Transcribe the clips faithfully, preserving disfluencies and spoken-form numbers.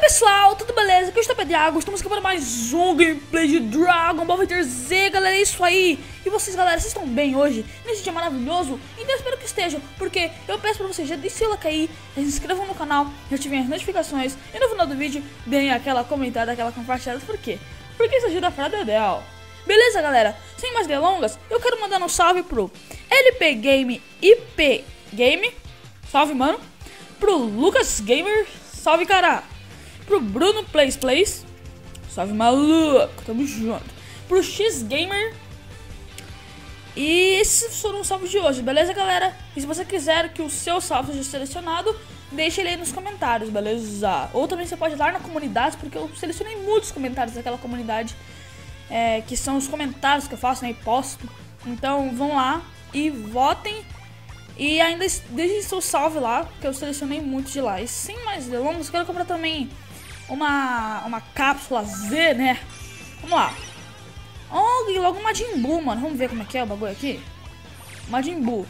pessoal, tudo beleza? Aqui é o Stop Dragon, estamos aqui para mais um gameplay de Dragon Ball Fighter Z, galera, é isso aí. E vocês, galera, vocês estão bem hoje? Nesse dia maravilhoso? Então eu espero que estejam, porque eu peço para vocês, já deixem o like aí, já se inscrevam no canal, já ativem as notificações e no final do vídeo, deem aquela comentada, aquela compartilhada. Por quê? Porque isso ajuda pra Dedéu. Beleza, galera? Sem mais delongas, eu quero mandar um salve pro L P Game I P Game, salve, mano. Pro Lucas Gamer, salve, cara. Pro Bruno Plays Plays, salve, maluco, tamo junto. Pro X Gamer. E esses foram os salvos de hoje, beleza, galera? E se você quiser que o seu salve seja selecionado, deixa ele aí nos comentários, beleza? Ou também você pode ir lá na comunidade, porque eu selecionei muitos comentários daquela comunidade, é, que são os comentários que eu faço, né, e posto. Então vão lá e votem. E ainda deixem seu salve lá, que eu selecionei muitos de lá. E sem mais delongas, quero comprar também uma, uma cápsula Z, né? Vamos lá. Oh, e logo um Majin Buu, mano. Vamos ver como é que é o bagulho aqui. Majin Buu.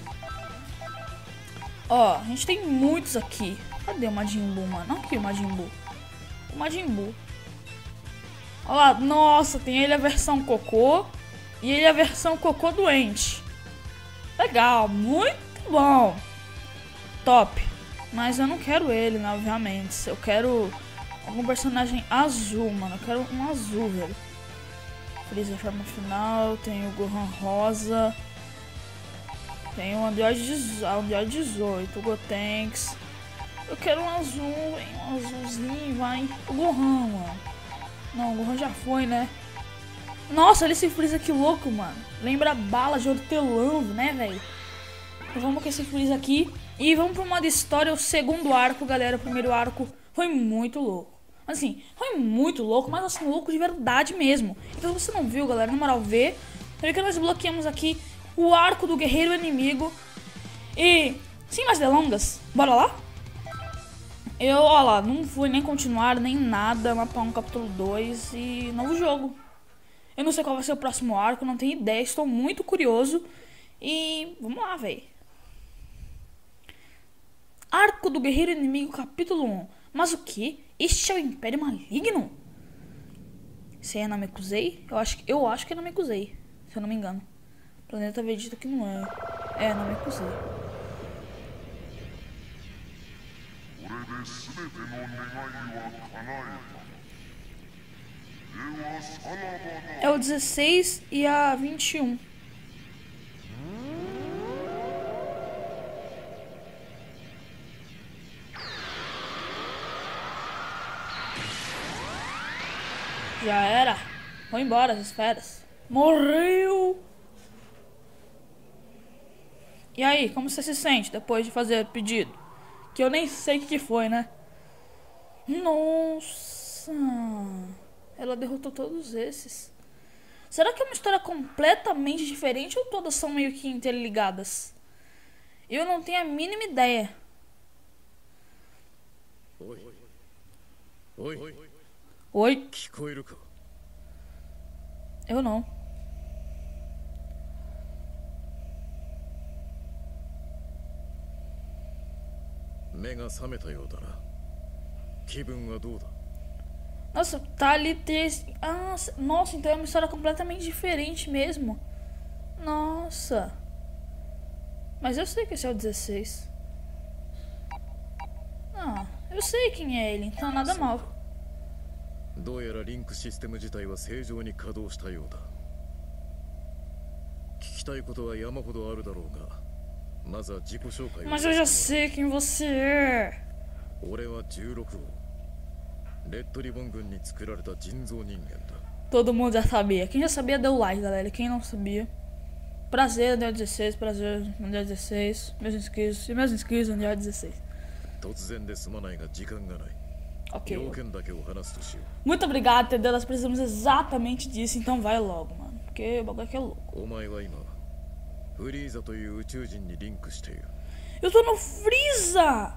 Ó, a gente tem muitos aqui. Cadê o Majin Buu, mano? Aqui o Majin Buu. O Majin Buu. Ó lá, nossa, tem ele a versão cocô. E ele a versão cocô doente. Legal, muito bom. Top. Mas eu não quero ele, né, obviamente. Eu quero algum personagem azul, mano. Eu quero um azul, velho. Freeza forma final. Tem o Gohan rosa. Tem o Android dezoito. O Gotenks. Eu quero um azul, hein? Um azulzinho, vai. O Gohan, mano. Não, o Gohan já foi, né? Nossa, olha esse Freeza que louco, mano. Lembra bala de hortelã, né, velho? Então vamos com esse Freeza aqui. E vamos pro modo história, o segundo arco, galera. O primeiro arco foi muito louco. Assim, foi muito louco, mas assim, louco de verdade mesmo. Então se você não viu, galera, na moral, vê. Porque nós bloqueamos aqui o arco do guerreiro inimigo. E, sem mais delongas, bora lá? Eu, ó lá, não fui nem continuar, nem nada. Mapa um, capítulo dois e novo jogo. Eu não sei qual vai ser o próximo arco, não tenho ideia, estou muito curioso. E vamos lá, velho. Arco do Guerreiro Inimigo, capítulo um. Mas o que? Este é o Império Maligno? Se é Namekusei? Eu acho, eu acho que é Namekusei, se eu não me engano. Planeta Vegeta que não é. É Namekusei. É o dezesseis e a vinte e um. Já era. Vou embora, as esferas. Morreu! E aí, como você se sente depois de fazer o pedido? Que eu nem sei o que foi, né? Nossa! Ela derrotou todos esses. Será que é uma história completamente diferente ou todas são meio que interligadas? Eu não tenho a mínima ideia. Oi. Oi. Oi? Eu não. Nossa, tá ali três. Ah, nossa, então é uma história completamente diferente mesmo. Nossa. Mas eu sei que esse é o dezesseis. Ah, eu sei quem é ele, então nada mal. どうやらリンクシステム自体は正常に稼働したようだ。聞きたいことは山ほどあるだろうが、まずは自己紹介を。 Mas eu já sei quem você é. 俺はじゅうろく号。レッドリボン軍に作られた人造人間だ。 Todo mundo já sabia. Quem já sabia deu like, galera. Quem não sabia, prazer, Android dezesseis, prazer, Android dezesseis, meus inscritos e meus inscritos, Android dezesseis. 突然ですまないが時間がない。 Ok. Muito obrigado, entendeu? Nós precisamos exatamente disso, então vai logo, mano. Porque o bagulho aqui é louco. Eu tô no Freeza!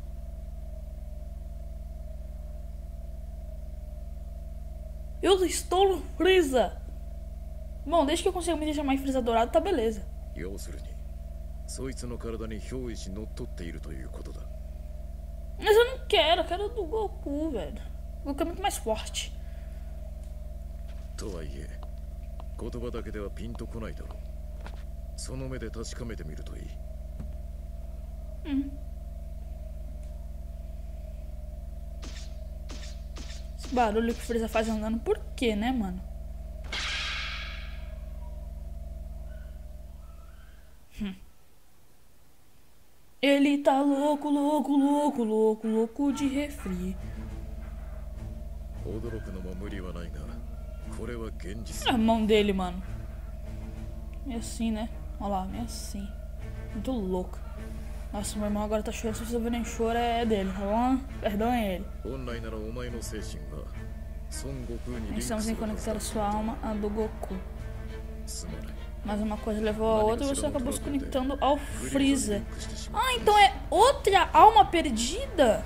Eu estou no Freeza! Bom, desde que eu consiga me deixar mais Freeza dourado, tá beleza. そいつの体に憑依し乗っ取っているということだ。 Mas eu não quero, eu quero do Goku, velho. O Goku é muito mais forte. とはいえ言葉だけではピンとこないだろう。その目で確かめてみるといい。 Hum. Esse barulho que o Freeza faz andando, por quê, né, mano? Hum. Ele tá louco, louco, louco, louco, louco de refri. 驚くのも無理はないが、これは現実。 A mão dele, mano. Meio assim, né? Olha lá, meio assim. Muito louco. Nossa, meu irmão agora tá chorando. Se vocês ouvirem choro, é dele, tá bom? Perdão é ele. Estamos em conectar a sua alma à do Goku. Mas uma coisa levou a outra e você acabou se conectando ao Freeza. Ah, então é outra alma perdida?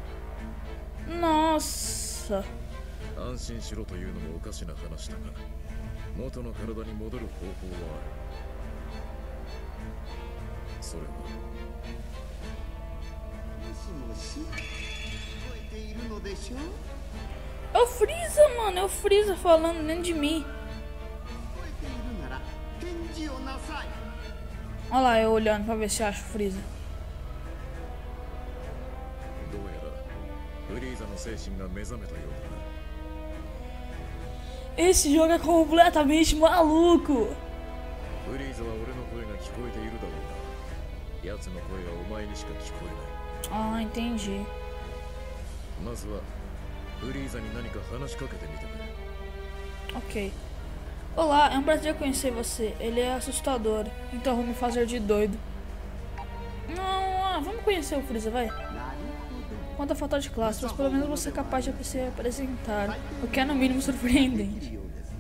Nossa. É o Freeza, mano. É o Freeza falando dentro de mim. Olha lá, eu olhando pra ver se acho o Freeza. Esse jogo é completamente maluco. Ah, entendi. Ok. Olá, é um prazer conhecer você. Ele é assustador, então vou me fazer de doido. Não, ah, vamos conhecer o Freeza, vai. Quanto a falta de classe, mas pelo menos você é capaz de se apresentar, o que é no mínimo surpreendente.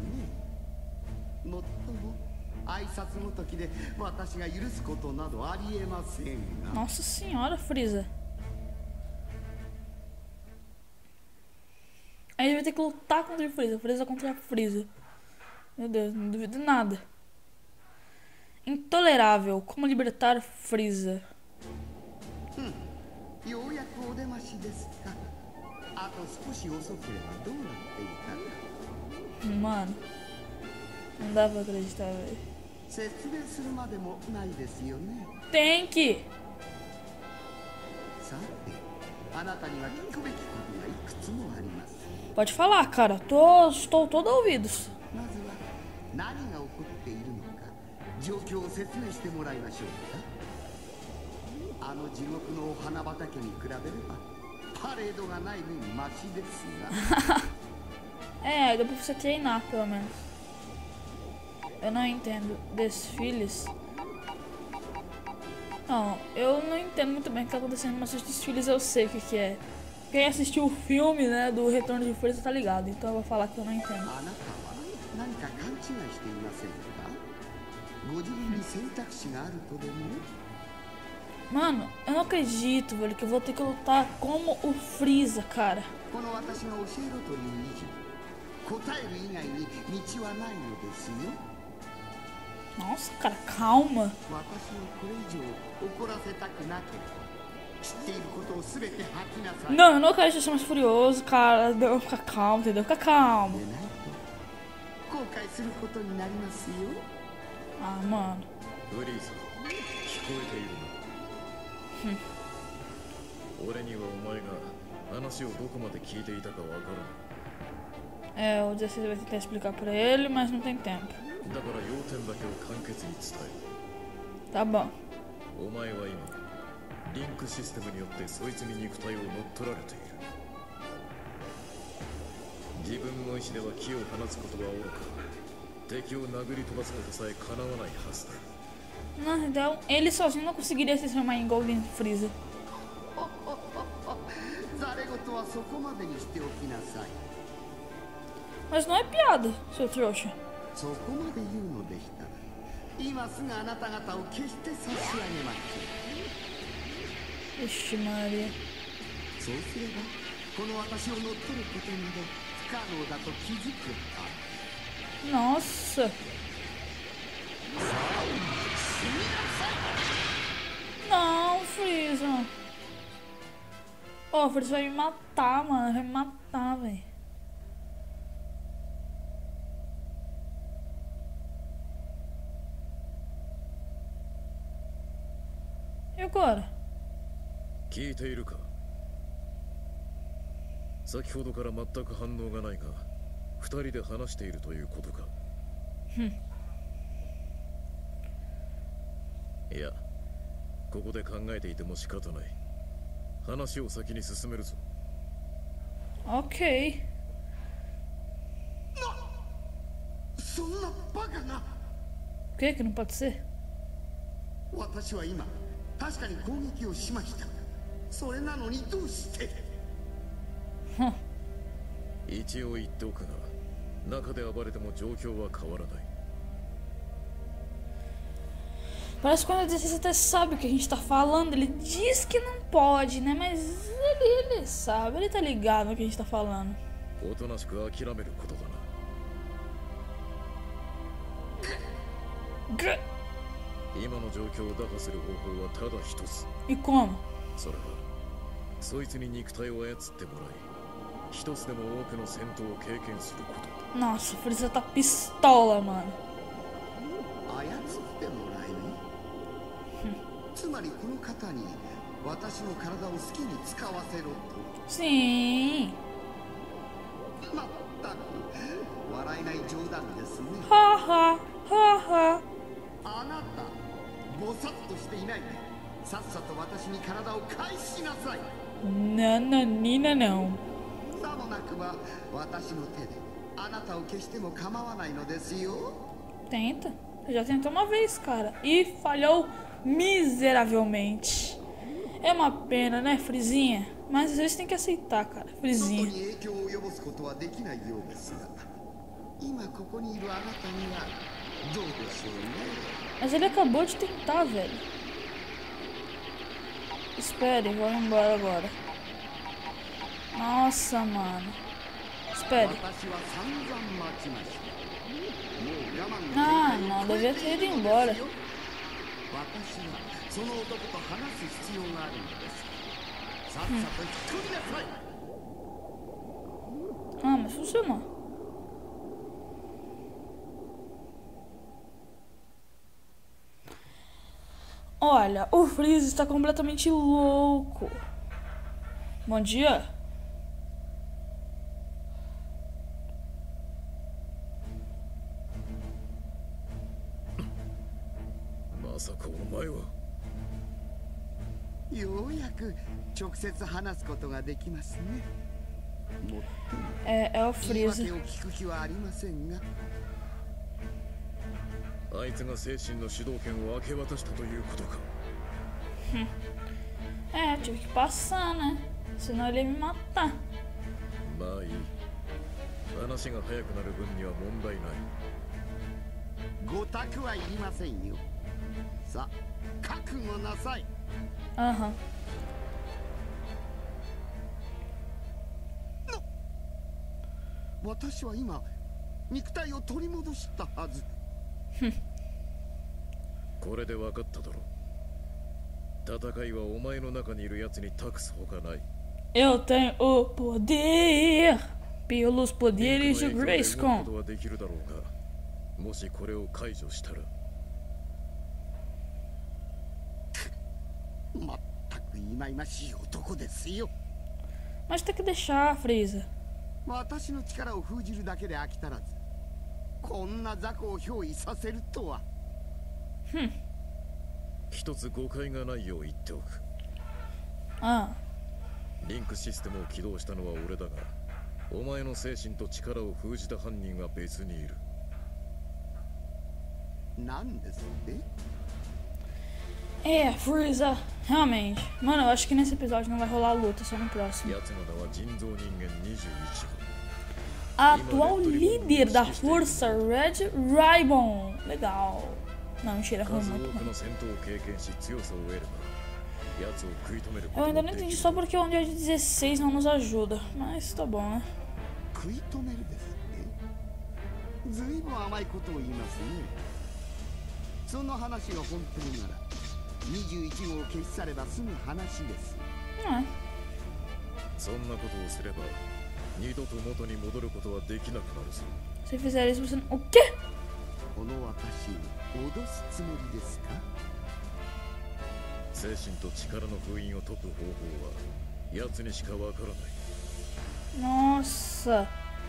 Nossa senhora, Freeza. Aí ele vai ter que lutar contra o Freeza, Freeza contra a Freeza. Meu Deus, não duvido nada. Intolerável, como libertar Freeza? Mano, não dá pra acreditar, velho. Tem que. Pode falar, cara. Tô, estou todo ouvidos. É, dá pra você treinar, pelo menos. Eu não entendo desfiles. Não, eu não entendo muito bem o que tá acontecendo, mas os desfiles eu sei o que, que é. Quem assistiu o filme, né, do Retorno de Freeza tá ligado, então eu vou falar que eu não entendo. Mano, eu não acredito, velho, que eu vou ter que lutar como o Freeza, cara. Nossa, cara, calma. Não, eu não quero te deixar mais furioso, cara. Não, fica calmo, entendeu? Fica calmo. Ah, mano. Hum. É, o dezesseis vai tentar explicar pra ele, mas não tem tempo. Tá bom. Não, então ele sozinho não conseguiria se transformar em Golden Freeza. Mas não é piada, seu trouxa. Ixi, Maria. Nossa. Não, Freeza. Ô, o Freeza vai me matar, mano. Vai me matar, velho. E agora? 聞いているか。先ほどから全く反応がないが、二人で話しているということか。いや、ここで考えていても仕方ない。話を先に進めるぞ。 Ok. そんなバカな。 O que que não pode ser? 私は今確かに攻撃をしました。それなのにどうして。 一応言っておくが、中で暴れても状況は変わらない。 Parece que quando ele diz isso, até sabe o que a gente tá falando. Ele diz que não pode, né? Mas ele, ele sabe, ele tá ligado no que a gente tá falando. おとなしく諦めることだな。 Grr. 今の状況を打破する方法はただ一つ。 E como? それはそいつに肉体を操ってもらい、一つでも多くの戦闘を経験すること。 Nossa, o Freeza tá pistola, mano. 操ってもらえる。つまりこの方に私の体を好きに使わせろと。 Sim. まったく笑えない冗談ですね。 Ha ha, ha ha. あなたぼさっとしていないで、さっさと私に体を返しなさい。 Nananina não. さもなくば私の手であなたを消しても構わないのですよ。 Tenta. Já tentou uma vez, cara. E falhou miseravelmente. É uma pena, né, Frizinha? Mas às vezes tem que aceitar, cara. 外 Frizinha. に影響を及ぼすことはできないようですが、今ここにいるあなたにはどうでしょうね。 Mas ele acabou de tentar, velho. Espere, vou embora agora. Nossa, mano. Espere. 私は散々待ちました。もう我慢 Ah, の não, devia ter ido embora. 私はその男と話す必要があるのです。さっさと引っ込みなさい。 Ah, mas funcionou. Olha, o Freeza está completamente louco. Bom dia. まさかお前は。 ようやく直接話すことができますね。もっとも É, é o 言い訳 Freeza. を聞く気はありませんが。 あいつが精神の主導権を明け渡したということか。 É, tive que passar, né? Senão ele ia me matar. まあいい。話が早くなる分には問題ない。 ごたくはいりませんよ。さあ、覚悟なさい。 Aham. 私は今肉体を取り戻したはず。 これで分かっただろう。戦いはお前の中にいる奴に託すほかない。 Eu tenho o poder pelos リン poderes ク de の影響で動くこ Grayskull. とはできるだろうが、もしこれを解除したら。 まったくいまいましい男ですよ。 Mas tem que deixar, Freeza. 私の力を封じるだけで飽き足らず、こんな雑魚を憑依させるとは。 一つ誤解がないよう言っておく。 Ah, リンクシステムを起動したのは俺だが、お前の精神と力を封じた犯人は別にいる。 なんですって？ é, Freeza. Realmente. Mano, eu acho que nesse episódio não vai rolar luta, só no próximo. 奴の名は人造人間にじゅういち号。 A atual líder da força, Red Ribbon. Legal. Não, mentira, ruim, 数 muito 多く ruim. の戦闘を経験し強さを得れば、奴を食い止めるこ Eu と ainda も não でき entendi る。 só porque o dia de dezesseis não nos ajuda. Mas tá bom, né? 食い止めるですね。ずいぶん甘いことを言いますね。その話が本当ならにじゅういち号を消し去れば済む話です。 Não é. そんなことをすれば二度と元に戻ることはできなくなるぞ。 Se fizer isso, você não... O quê? この私を脅すつもりですか？ 精神と力の封印を解く方法は奴にしかわからない。 Nossa.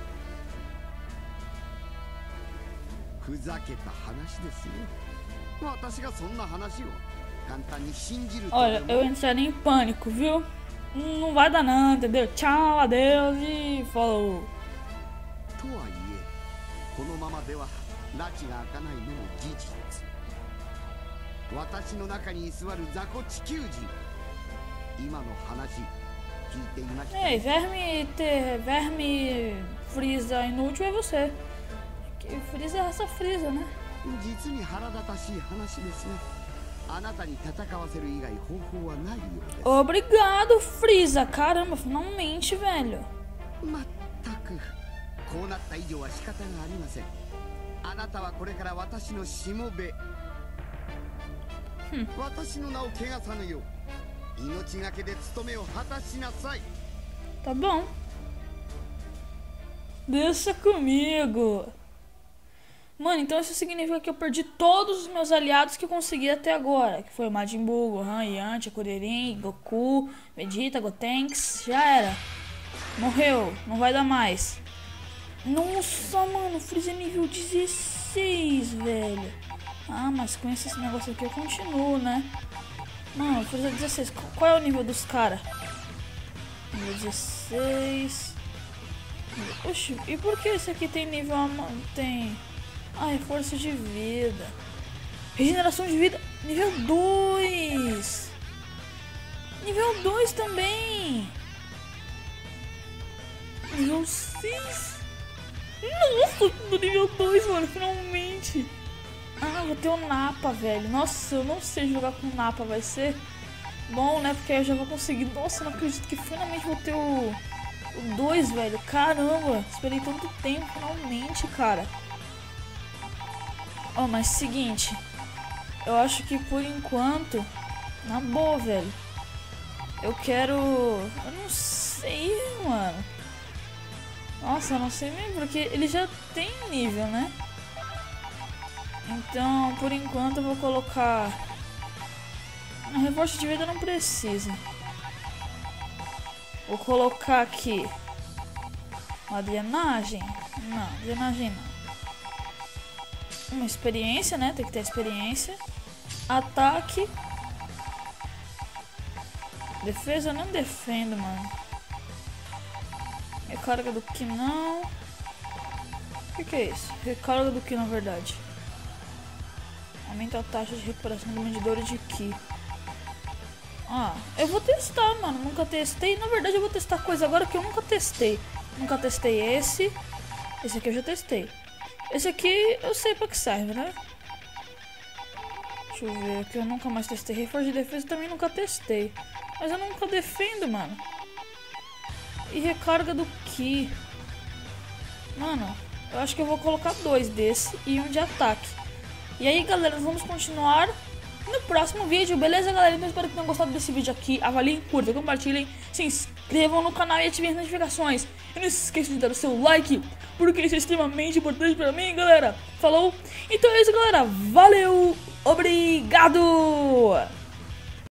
ふざけた話ですよ。私がそんな話を簡単に信じると。 Olha, eu entraria em pânico, viu? Não vai dar não, entendeu? Tchau, adeus e falou. とはいえ、このままでは拉致が開かないのも事実。私の中に居座る雑魚地球人、今の話聞いていました。 Ei, verme ter verme Frieza inútil é você. Que Frieza é raça Frieza, né? 実に腹立たしい話ですね。あなたに戦わせる以外方法はないようです。 Obrigado, Frieza. Caramba, finalmente, velho. まったくこうなった以上は仕方がありません。あなたはこれから私のしもべ、私の名を汚さぬよう命がけで務めを果たしなさい。 Tá bom. Deixa comigo. Mano, então isso significa que eu perdi todos os meus aliados que eu consegui até agora. Que foi o Majin Buu, Gohan, Yantia, Kuririn, Goku, Vegeta, Gotenks. Já era. Morreu. Não vai dar mais. Nossa, mano. Freeza é nível dezesseis, velho. Ah, mas com esse negócio aqui eu continuo, né? Mano, Freeza dezesseis. Qual é o nível dos caras? Nível dezesseis. Oxi, e por que esse aqui tem nível... Tem... Ai, força de vida. Regeneração de vida. Nível dois. Nível dois também. Nível seis. Nossa, do nível dois, mano. Finalmente. Ah, vou ter o Nappa, velho. Nossa, eu não sei jogar com o Nappa. Vai ser bom, né? Porque aí eu já vou conseguir. Nossa, eu não acredito que finalmente vou ter o... O dois, velho. Caramba. Esperei tanto tempo. Finalmente, cara. Ó, oh, mas seguinte, eu acho que por enquanto, na boa, velho, eu quero, eu não sei, mano, nossa, eu não sei mesmo, porque ele já tem nível, né, então, por enquanto eu vou colocar, no reforço de vida não precisa, vou colocar aqui, uma drenagem, não, drenagem não. Uma experiência, né? Tem que ter experiência. Ataque. Defesa eu não defendo, mano. Recarga do Ki não. O que, que é isso? Recarga do Ki na verdade. Aumenta a taxa de recuperação do medidor de Ki. Ah, eu vou testar, mano. Nunca testei. Na verdade eu vou testar coisa agora que eu nunca testei. Nunca testei esse. Esse aqui eu já testei. Esse aqui eu sei pra que serve, né? Deixa eu ver aqui, eu nunca mais testei. Reforço de defesa também nunca testei. Mas eu nunca defendo, mano. E recarga do Ki. Mano, eu acho que eu vou colocar dois desse e um de ataque. E aí, galera, vamos continuar no próximo vídeo, beleza, galera? Então espero que tenham gostado desse vídeo aqui. Avaliem, curtam, compartilhem, se inscrevam no canal e ativem as notificações. E não se esqueçam de dar o seu like, porque isso é extremamente importante pra mim, galera. Falou? Então é isso, galera. Valeu! Obrigado!